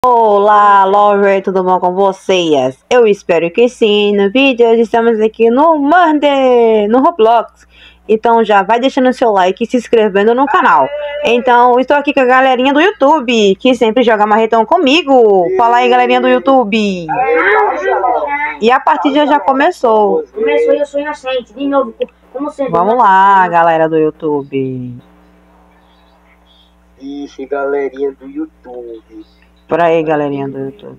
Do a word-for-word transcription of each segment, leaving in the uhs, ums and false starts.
Olá, Lover, tudo bom com vocês? Eu espero que sim. No vídeo hoje estamos aqui no Murder, no Roblox. Então já vai deixando seu like e se inscrevendo no canal. Então estou aqui com a galerinha do YouTube, que sempre joga marretão comigo. Fala aí, galerinha do YouTube. E a partida já começou. Começou e eu sou inocente, de novo, como sempre. Vamos lá, galera do YouTube. Ixi, galerinha do YouTube. Por aí, galerinha do YouTube.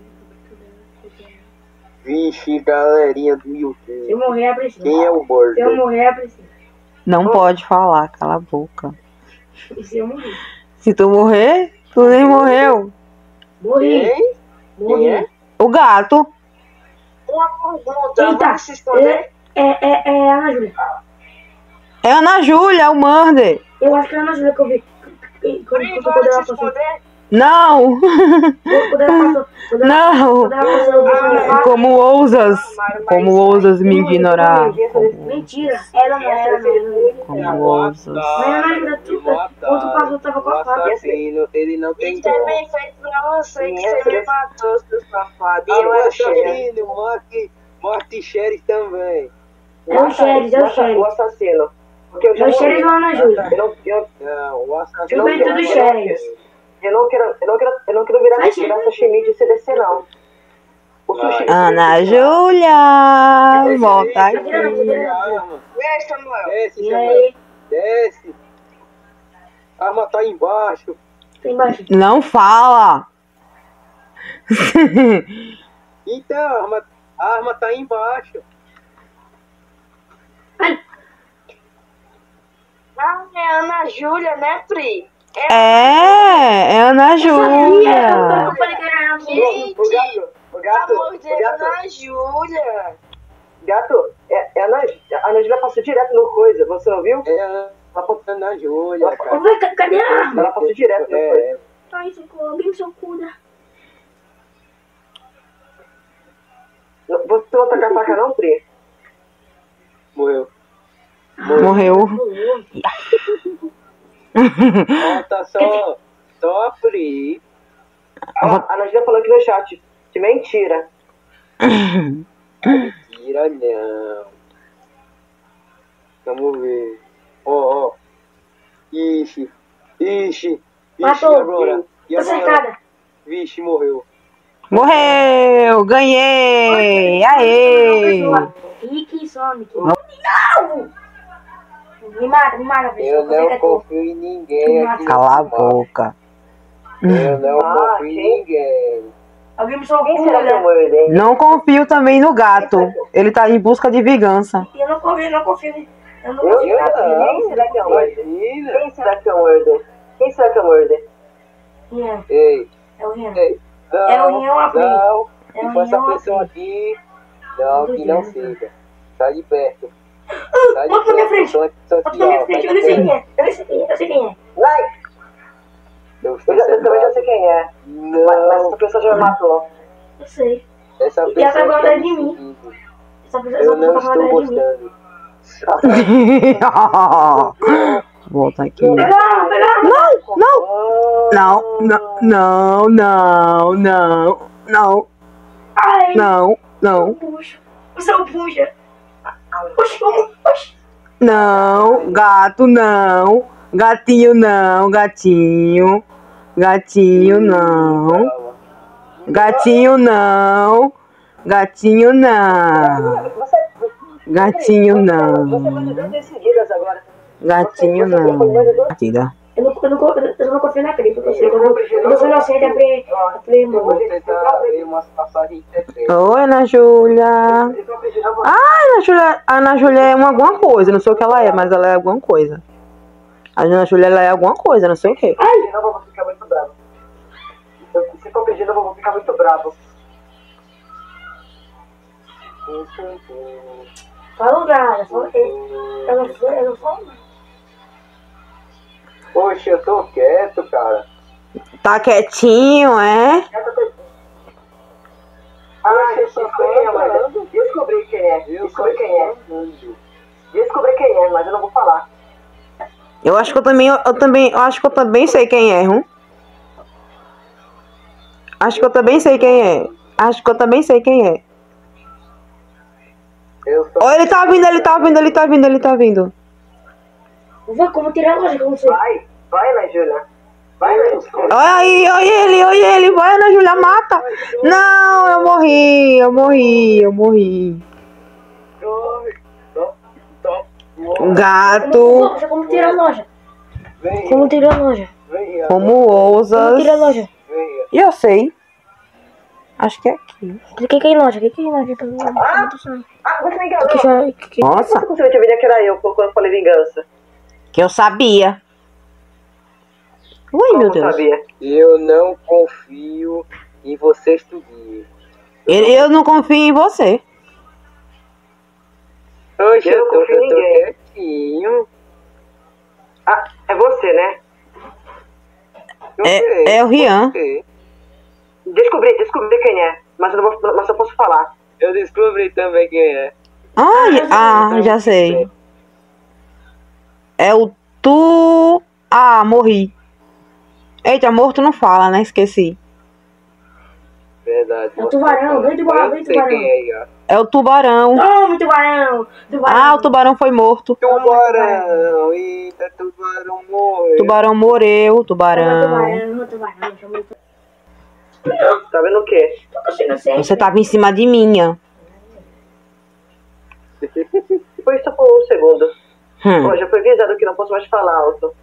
Vixe, galerinha do YouTube. Se eu morrer, é preciso. Quem é o Se eu Murder? morrer, é preciso. Não pode falar, cala a boca. E se eu morrer? Se tu morrer, tu nem morreu. Morri. Quem? Morri. Quem é? O gato. Uma pergunta, Eita, vamos se esconder? é, é, é, é a Ana Júlia. É a Ana Júlia, o Murder. Eu acho que é a Ana Júlia que eu vi. Quando, quando, quando Vamos ela se passou. esconder? Não. Quando ela passou. Quando ela, Não. quando ela passou, eu passou no quarto. Como ousas? Como ousas me ignorar? Mentira, ela não era, não. Como ousas? Mas a Ana Júlia, tu- quando passou, tava com a O faca. assassino, ele não tem dó. Também feito pra você que você me matou, seu safado. E Ah, eu o era o xerife. assassino, morte, morte Xerife também. É o Xeris, é o Xeris. O assassino. Porque eu É já o Xeris ou a Ana Júlia? Eu não, eu, Não, o assassino. Tudo bem, tudo Xeris. eu não quero, eu não quero, eu não quero virar, Vai, virar sashimi de C D C, não. O sushi. Ana Júlia, volta Esse aqui. é a arma. Desce, Samuel. Desce, E Samuel. aí? Desce. A arma tá embaixo. Tá embaixo. Não fala. Então, a arma, a arma tá embaixo. Ai, Ah, é Ana Júlia, né, Pri? É. É, é Ana eu Júlia. falei que era a Ana Júlia. Gente, O gato, o tá gato, o mordendo gato. Ana Júlia. Gato, é, é a Ana, a Ana Júlia passou direto no coisa, você não viu? É a Ana Júlia, Ô, cara. vai, ca- cadê a arma? Ela passou direto no coisa. É, Ai, socorro, alguém me socorra. Você não tá com a faca não, Pri? morreu. Morreu. Falta só, só a Pri. A, a Ana Júlia falou aqui no chat. Que mentira. Mentira não. Vamos ver. Ó, ó. Ixi, ixi. Ixi, Matou. e agora? E Tô agora? cercada. Vixe, morreu. Morreu, ganhei. Aê. Rick e Sonic. Não! Me mata, me mata, Eu pessoal. Você não quer tu? confio em ninguém aqui. Cala a nesse mapa. boca. Eu não Ah, confio em quem? ninguém. Alguém me Quem será que é o socorra. Murder? Não confio também no gato. Ele tá em busca de vingança. Eu não confio, eu não confio. Eu não Eu, confio eu na Pri. não. Quem será que é o Murder? Imagina. Quem será que é o Murder? Quem será que é o Murder? Rian, Ei, é o Rian. ei. Não, É o Rian ou a Pri? não. É Se o for essa Rian ou a pessoa Pri? aqui, não, Tô que não dizendo. siga. Sai de perto. Sai de Bota na minha frente. Sou antissocial, Bota na minha frente, eu nem sei sai de quem é. Eu nem sei quem é, eu sei quem é. Vai! perto. Eu Eu, já, eu também já sei quem é. Mas, mas Não, essa pessoa já me matou. Eu sei. essa E ela pessoa tá está atrás me de mim. seguindo. Essa pessoa, Eu essa não pessoa tá estou atrás de mim. gostando. Volta aqui. Pegar, pegar. Não, não, não, não, não, não, não, Ai, não, não, puxa. Você é um puxa. Puxa, como? Puxa. não, gato não, gatinho não, gatinho, gatinho não, gatinho não, gatinho não, Você, gatinho você não, vai me dando em seguidas agora. gatinho não. Partida. Eu não, eu não, eu não confio na Pri, porque eu sei que eu não, eu não sou inocente, a Pri, a Pri, Eu vou mano. tentar ver umas passagens secretas. Oi, Ana Júlia. Ah, Ana Júlia, a Ana Júlia é uma alguma coisa, não sei o que ela é, mas ela é alguma coisa. A Ana Júlia ela é alguma coisa, não sei o que. Se não, eu vou ficar muito bravo. Se for pedindo, eu vou ficar muito bravo. Fala um cara, fala que eu não sou, eu não sou. Poxa, eu tô quieto, cara. Tá quietinho, é? Ah, eu só sei quem é, mas descobri quem é. Eu Descobri quem é. falando. Descobri quem é, mas eu não vou falar. Eu acho que eu também, eu, também, eu acho que eu também sei quem é, hum? Acho que eu também sei quem é. Acho que eu também sei quem é. Eu sou... Olha, ele tá vindo, ele tá vindo, ele tá vindo, ele tá vindo. Vê como tirar a loja com você. Vai, vai, Ana Júlia. Vai, Ana Júlia. Olha aí, olha ele, olha ele. Vai, Ana Júlia, mata. Não, eu morri, eu morri, eu morri. Gato, Loja, como tirar a loja? Como tirar a loja? Venha, como Como ousas? tirar a loja? venha. E eu sei. Acho que é aqui. Cliquei aqui em loja, cliquei em loja. Ah, você me enganou. Que já, que, que... Nossa, Você conseguiu te adivinhar que era eu quando eu falei vingança? que eu sabia. Ui, meu Como Deus. sabia? Eu não confio em vocês tudinho. Eu, eu não confio em você. Oxe, Eu eu não tô, confio em eu tô ninguém. quietinho. Ah, é você, né? Eu sei, É, é o Rian. você. Descobri, descobri quem é. Mas eu, não vou, mas eu posso falar. Eu descobri também quem é. Ai, ah, já sei. É o tu... Ah, morri. Eita, morto não fala, né? Esqueci. Verdade. É o tubarão, vem tubarão, vem Eu sei tubarão. quem é, já. É o tubarão. Toma, tubarão! Tubarão! Ah, o tubarão foi morto. Tubarão, eita, tubarão morreu. Tubarão morreu, Toma, tubarão. tubarão, tubarão, chamou tu- Tá vendo o quê? Você não sei. Você tava em cima de mim, ó. Foi isso por um segundo. Hum. Ó, já foi avisado que não posso mais falar alto.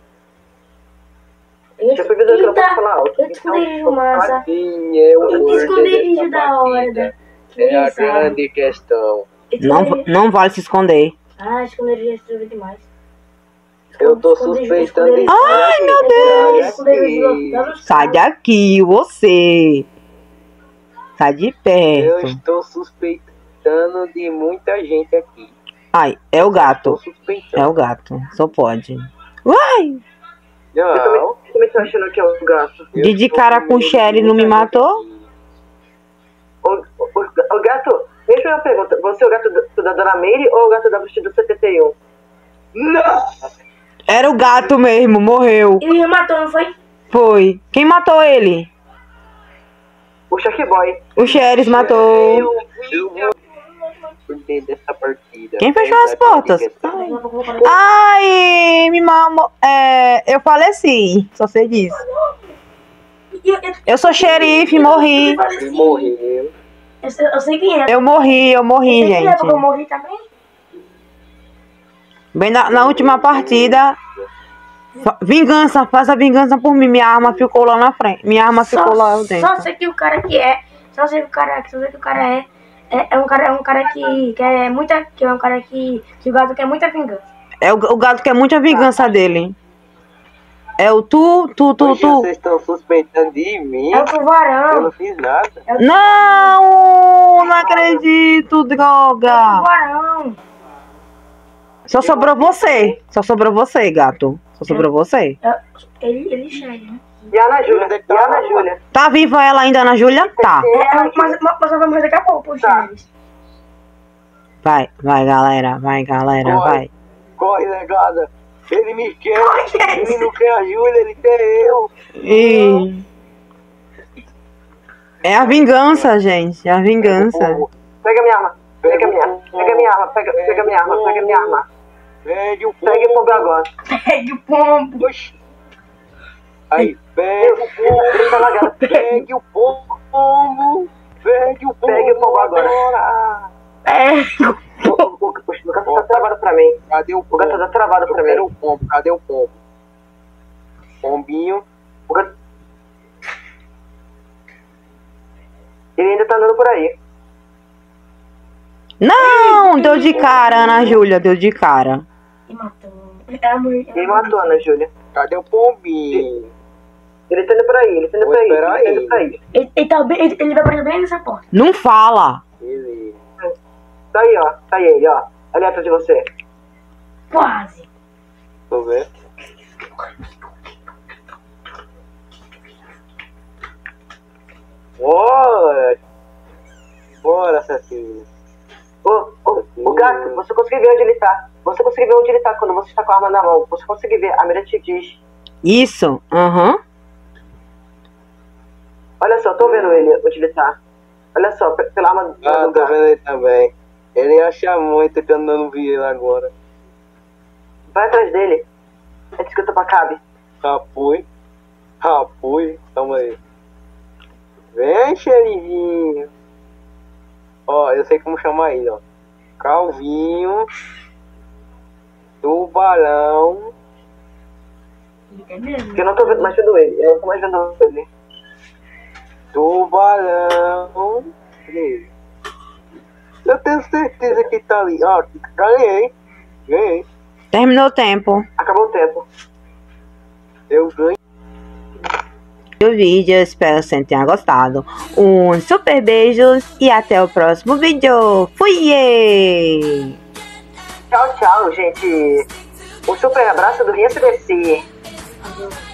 Eu Já foi avisado que não posso falar alto. eu te esconderijo massa. Quem é o Eu te líder esconderijo dessa da hora. partida? Que É a nem sabe. grande questão. Eu te Não, esconderijo- não vale se esconder. Ah, esconderijo é demais. Eu tô Esconderijo, suspeitando esconderijo. Ai, meu Esconderijo, Deus! esconderijo, dá nos Sai caras. daqui, você. Sai de Eu perto. estou suspeitando de muita gente aqui. Ai, é o Estou gato. É suspeitando. o gato. Só pode. Uai! Eu também, Não. eu também tô achando que é o gato. eu De de estou cara com com medo de Sherry não me muita gente matou? aqui. O, o, o gato, deixa eu uma pergunta. Você é o gato da, da Dona Meire ou o gato da Bruxa do setenta e um? Não! Era o gato mesmo, morreu. E me matou, não foi? Foi. Quem matou ele? O Shark Boy. O Xeris matou. Eu, eu vou perder dessa partida. Quem fechou Essa as portas? grande questão. Daqui a pouco eu vou parar. Ai, me mamo. É, eu faleci. Só sei disso. Eu, eu, Eu sou xerife, morri. Ele morreu. eu, sei- eu sei quem é. Eu morri, eu morri, Eu sei quem é, gente. porque eu morri também. Bem na, na última partida. fa- Vingança, faz a vingança por mim. Minha arma ficou lá na frente. Minha arma ficou lá dentro. Só sei que o cara que é. Só sei que o cara, só sei que o cara é. É, é um cara, é um cara que quer muita. Que é um cara que. Que o gato quer muita vingança. É o, o gato que é muita vingança dele. É o tu, tu, tu, Hoje tu. vocês estão suspeitando de mim. É o Eu tubarão. não fiz nada. É o Não, não acredito, droga. tubarão. Só sobrou você. Só sobrou você, gato. Só sobrou você. É- Ele, ele chega, né? E a Ana Júlia. E a Ana Júlia. Tá viva ela ainda, Ana Júlia? Tá. É, é, mas, mas, mas eu vou morrer daqui a pouco, poxa. Tá. Vai, vai, galera. Vai, galera, Corre. vai. Corre, negada. Ele me quer. Corre, Ele não quer a Júlia, ele quer eu. E... É a vingança, gente. É a vingança. Pega minha arma. Pega minha arma. Pega minha arma. Pega, pega minha arma. Pega minha arma. Pegue o Pegue o pombo agora. Pegue o pombo. Oxi. Aí, pega o pombo. Deixa ela agora. Pegue o pombo. Pegue o pombo. Pegue o pombo agora. Pegue o O, o, o, o gato tá travado pra mim. Cadê o O pombo? gato tá travado Eu pra quero mim. o pombo. Cadê o pombo? Pombinho. O gato... Ele ainda tá andando por aí. Não, deu de cara, Ana Júlia. Deu de cara. E matou. É a mulher. Ele matou a Ana Júlia. Cadê o pombinho? Ele tá indo por aí. Ele tá indo Vou por aí. esperar Ele tá indo ele. por aí. Ele, ele, tá bem, ele, ele vai aparecer bem nessa porta. Não fala. Beleza. Tá aí, ó. Tá aí ele, ó. Ali atrás de você. Quase. Tô vendo. Bora! Bora, assassino. Ô, ô, o gato, você consegue ver onde ele tá. Você consegue ver onde ele tá quando você está com a arma na mão. Você consegue ver. A mira te diz. Isso. Aham. Olha só, tô vendo ele onde ele tá. Olha só, pe- pela arma do Ah, tô lugar. vendo ele também. Ele acha muito que eu não vi ele agora. Vai atrás dele. É disso que eu tô pra cabe. Rapui. Rapui. Calma aí. Vem, xerifinho. Ó, eu sei como chamar ele, ó. Calvinho. Tubarão. É mesmo? Porque eu não tô vendo, mais vendo ele. Eu não tô mais vendo ele. Tubarão. Cadê ele? Eu tenho certeza que tá ali. Ó, ganhei. Ganhei. Terminou o tempo Acabou o tempo. Eu ganhei. do vídeo. Espero que você tenha gostado. Um super beijo e até o próximo vídeo. Fui! Tchau, tchau, gente. Um super abraço do Rio S D C.